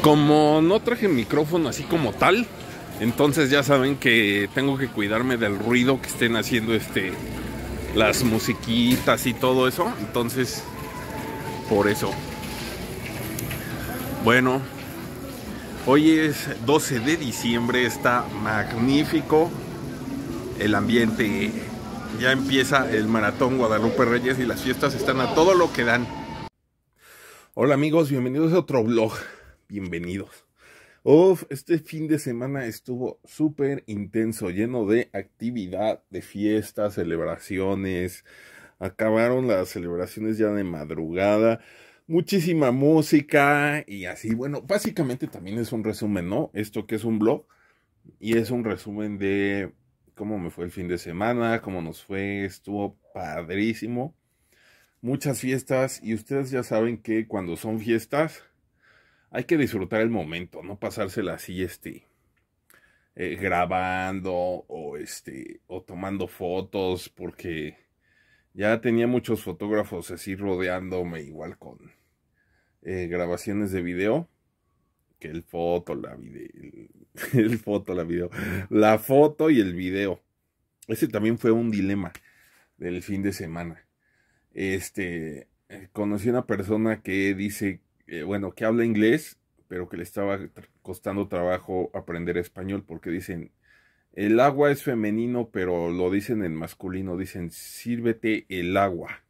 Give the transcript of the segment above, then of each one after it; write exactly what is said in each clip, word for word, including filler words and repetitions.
como no traje micrófono así como tal, entonces ya saben que tengo que cuidarme del ruido que estén haciendo este las musiquitas y todo eso. Entonces, por eso. Bueno, hoy es doce de diciembre, está magnífico el ambiente. Ya empieza el Maratón Guadalupe Reyes y las fiestas están a todo lo que dan. Hola amigos, bienvenidos a otro vlog. Bienvenidos. Uf, este fin de semana estuvo súper intenso, lleno de actividad, de fiestas, celebraciones. Acabaron las celebraciones ya de madrugada. Muchísima música y así. Bueno, básicamente también es un resumen, ¿no? Esto que es un vlog. Y es un resumen de cómo me fue el fin de semana, cómo nos fue. Estuvo padrísimo. Muchas fiestas. Y ustedes ya saben que cuando son fiestas hay que disfrutar el momento, no pasársela así, este, eh, grabando o este, o tomando fotos, porque ya tenía muchos fotógrafos así rodeándome, igual con eh, grabaciones de video, que el foto, la video, el, el foto, la video, la foto y el video. Ese también fue un dilema del fin de semana. Este, eh, conocí a una persona que dice, Eh, bueno, que habla inglés, pero que le estaba costando trabajo aprender español, porque dicen, el agua es femenino, pero lo dicen en masculino, dicen, sírvete el agua.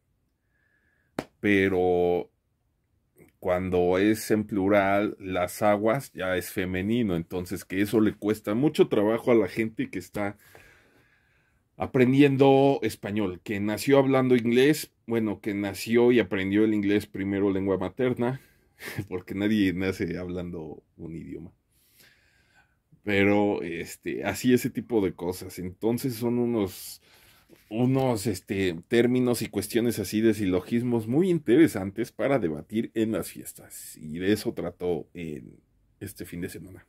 Pero cuando es en plural, las aguas ya es femenino, entonces que eso le cuesta mucho trabajo a la gente que está aprendiendo español, que nació hablando inglés, bueno, que nació y aprendió el inglés primero lengua materna, porque nadie nace hablando un idioma. Pero este, así ese tipo de cosas. Entonces son unos, unos este, términos y cuestiones así de silogismos muy interesantes para debatir en las fiestas. Y de eso trató en este fin de semana.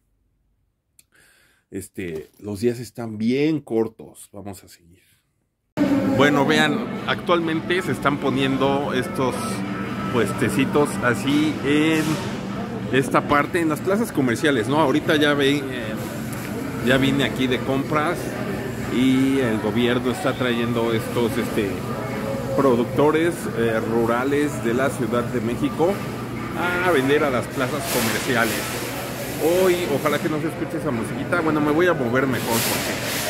Este, los días están bien cortos. Vamos a seguir. Bueno, vean, actualmente se están poniendo estos puestecitos así en esta parte, en las plazas comerciales, ¿no? Ahorita ya ve, eh, ya vine aquí de compras y el gobierno está trayendo estos este, productores eh, rurales de la Ciudad de México a vender a las plazas comerciales. Hoy, ojalá que no se escuche esa musiquita. Bueno, me voy a mover mejor porque...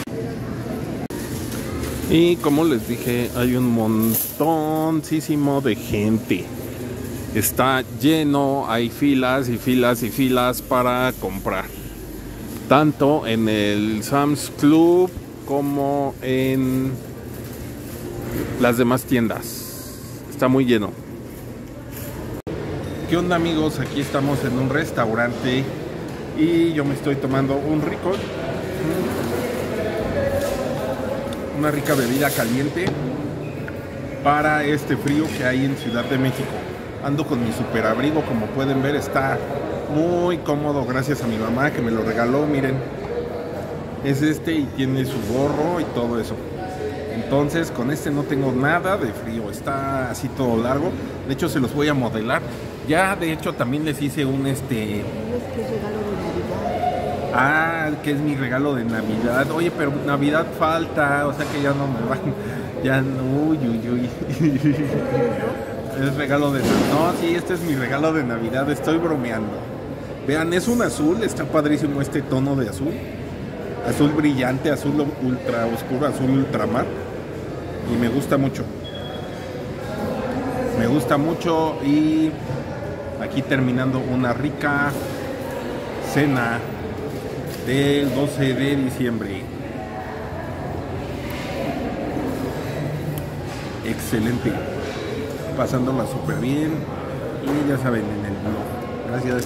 Y como les dije, hay un montoncísimo de gente. Está lleno, hay filas y filas y filas para comprar. Tanto en el Sam's Club como en las demás tiendas. Está muy lleno. ¿Qué onda amigos? Aquí estamos en un restaurante y yo me estoy tomando un rico... una rica bebida caliente para este frío que hay en Ciudad de México. Ando con mi super abrigo, como pueden ver, está muy cómodo gracias a mi mamá que me lo regaló. Miren, es este y tiene su gorro y todo eso. Entonces con este no tengo nada de frío, está así todo largo. De hecho se los voy a modelar. Ya de hecho también les hice un este... Ah, que es mi regalo de Navidad. Oye, pero Navidad falta, o sea que ya no me van, ya no, uy, uy, uy. Es regalo de Navidad. No, sí, este es mi regalo de Navidad, estoy bromeando. Vean, es un azul, está padrísimo este tono de azul. Azul brillante, azul ultra oscuro, azul ultramar. Y me gusta mucho. Me gusta mucho y aquí terminando una rica cena del doce de diciembre. Excelente. Pasándola súper bien. Y ya saben, en el blog. Gracias.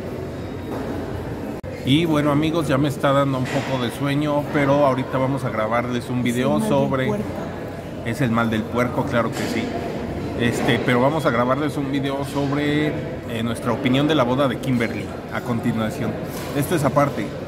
Y bueno amigos, ya me está dando un poco de sueño, pero ahorita vamos a grabarles un video sobre... Es el mal del puerco, claro que sí. Este, pero vamos a grabarles un video sobre eh, nuestra opinión de la boda de Kimberly a continuación. Esto es aparte.